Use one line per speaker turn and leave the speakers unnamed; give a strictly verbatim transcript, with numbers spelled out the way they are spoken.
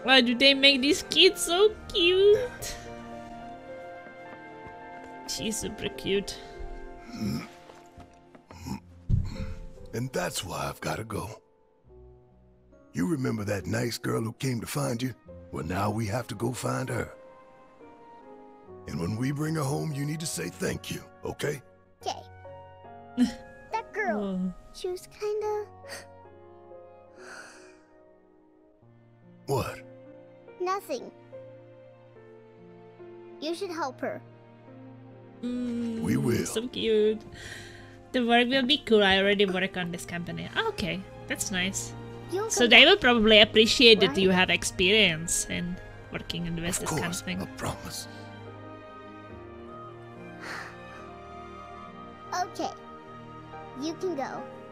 Why do they make these kids so cute? She's super cute.
And that's why I've got to go. You remember that nice girl who came to find you? Well, now we have to go find her. And when we bring her home, you need to say thank you, okay?
Okay. That girl,
Oh.
she was kinda...
What?
Nothing. You should help her.
Mm,
We will.
So cute. The work will be cool. I already work on this company. Oh, okay, that's nice.
You'll
So
come
they
back.
will probably appreciate that
Right.
you have experience in working in this
Of
kind of
course,
thing.
I promise.
Okay. You can go.